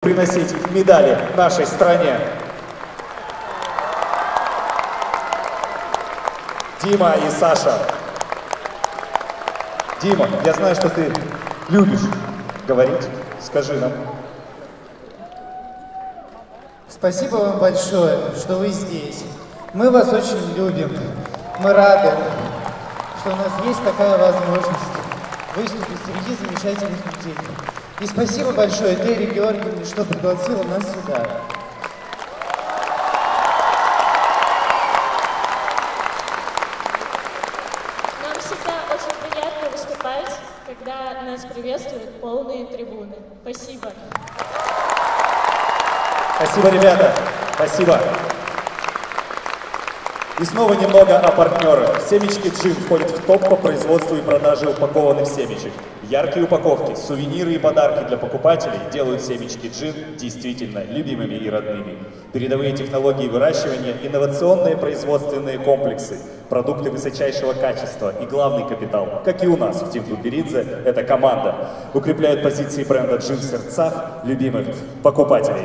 приносить медали нашей стране. Дима и Саша. Дима, я знаю, что ты любишь говорить. Скажи нам. Спасибо вам большое, что вы здесь. Мы вас очень любим. Мы рады, что у нас есть такая возможность выступить среди замечательных людей. И спасибо большое Тере Георгиевне, что пригласила нас сюда. Нам всегда очень приятно выступать, когда нас приветствуют полные трибуны. Спасибо. Спасибо, ребята. Спасибо. И снова немного о партнерах. Семечки Джин входят в топ по производству и продаже упакованных семечек. Яркие упаковки, сувениры и подарки для покупателей делают семечки Джин действительно любимыми и родными. Передовые технологии выращивания, инновационные производственные комплексы, продукты высочайшего качества и главный капитал, как и у нас в Team Тутберидзе, это команда, укрепляют позиции бренда Джин в сердцах любимых покупателей.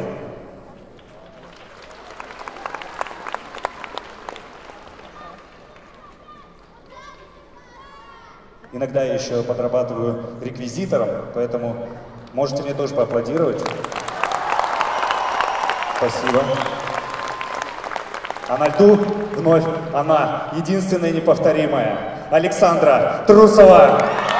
Иногда я еще подрабатываю реквизитором, поэтому можете мне тоже поаплодировать. Спасибо. А на льду вновь она, единственная неповторимая, Александра Трусова.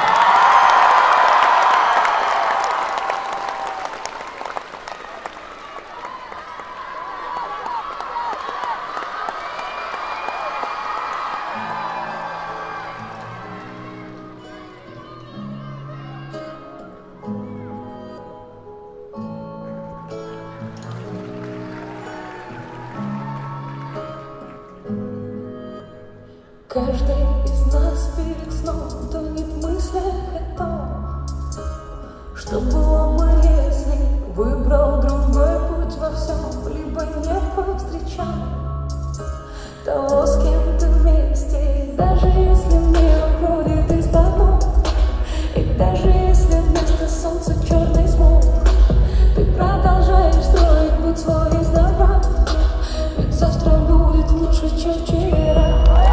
Каждый из нас перед сном тонет в мыслях о том, что было бы, если выбрал другой путь во всем, либо не повстречал того, с кем ты вместе. И даже если мир уходит из давно, и даже если вместо солнца черный смог, ты продолжаешь строить путь свой из добра, ведь завтра будет лучше, чем вчера.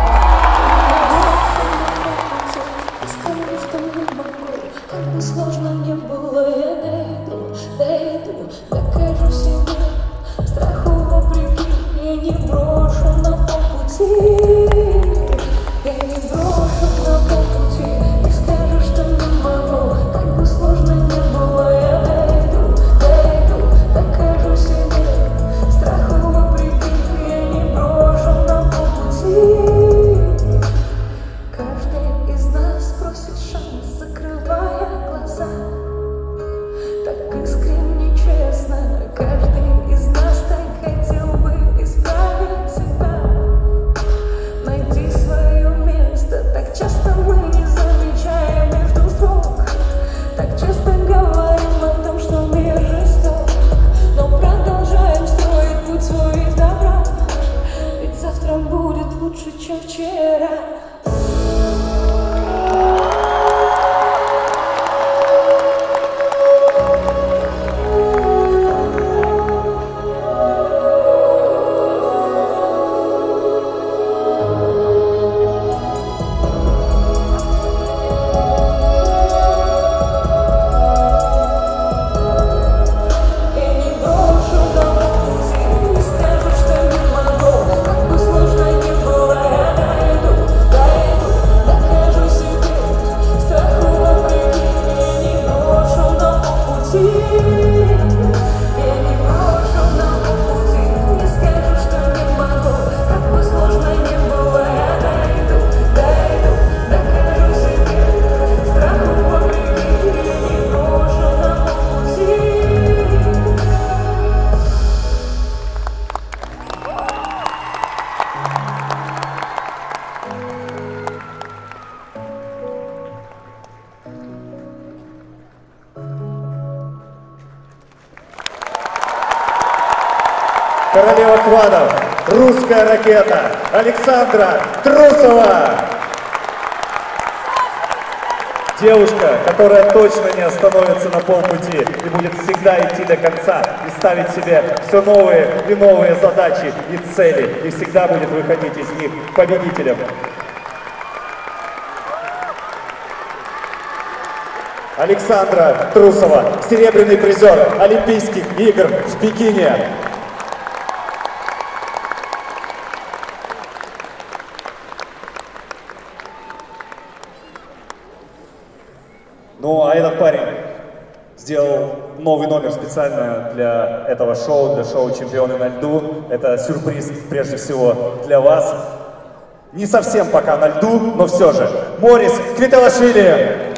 Сложно мне было, я дойду, докажу себе, страху вопреки, я не брошу на полпути, я не брошу на полпути, не скажу, что не могу, как бы сложно не было, я дойду, докажу себе, страху вопреки, я не брошу на полпути. Каждый из нас просит шанс, закрывая глаза, так искренне, честно. Каждый из нас так хотел бы исправить себя, найти свое место. Так часто мы не замечаем между строк, так часто говорим о том, что мир жесток, но продолжаем строить путь свой из добра, ведь завтра будет лучше, чем вчера. Королева квадов, русская ракета, Александра Трусова. Девушка, которая точно не остановится на полпути и будет всегда идти до конца и ставить себе все новые и новые задачи и цели, и всегда будет выходить из них победителем. Александра Трусова, серебряный призер Олимпийских игр в Пекине. Ну, а этот парень сделал новый номер специально для этого шоу, для шоу «Чемпионы на льду». Это сюрприз, прежде всего, для вас. Не совсем пока на льду, но все же. Морис Квиталашвили.